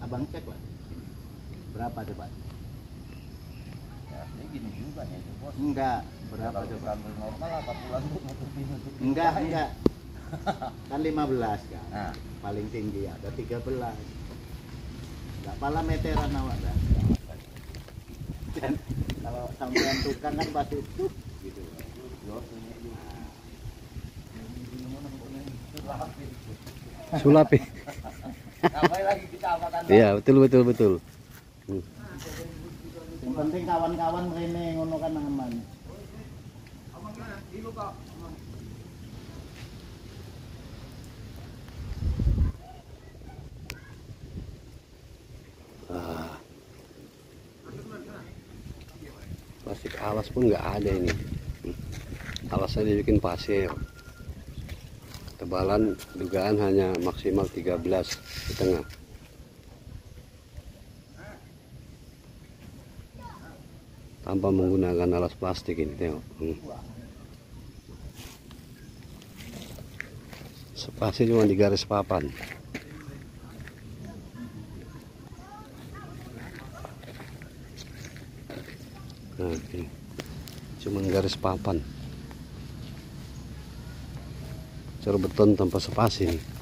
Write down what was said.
Abang cek lah. Berapa coba? Ya, ini gini juga ya itu bos. Enggak, berapa Kalau coba? kita normal apa pulang tuh nutupi. Enggak. Kan 15 kan. Nah, Paling tinggi ada 13. Enggak pala meteran awak dah. Dan kalau sampean tukang kan pasti tuh gitu. Sulap ya. ngapain lagi kita apakan? Iya, betul. Yang penting kawan-kawan rene ngono kan aman. Plastik alas pun nggak ada ini. Alasnya dibikin pasir. Tebalan dugaan hanya maksimal 13,5. Tanpa menggunakan alas plastik ini, tengok. Spasi cuma di garis papan. Nah, ini cuma garis papan. Cara beton tanpa spasi nih.